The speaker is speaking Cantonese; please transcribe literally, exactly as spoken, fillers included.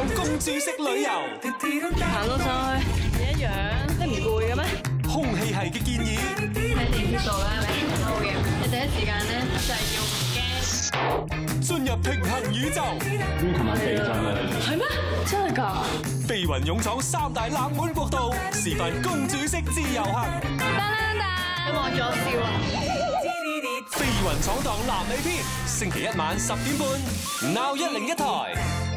公主式旅遊， 行到上去一樣，你唔攰嘅咩？ 空氣系嘅建議， 喺地鐵度咧，你好嘅，你第一時間咧就係要唔驚。 進入平衡宇宙。 咁琴晚地震啊！ 係咩？真係㗎？ 飛雲勇闖三大冷門國度，示範公主式自由行。 當當當！你望住我笑啊！ 飛雲闖蕩南美篇，星期一晚十點半，Now 一零一台。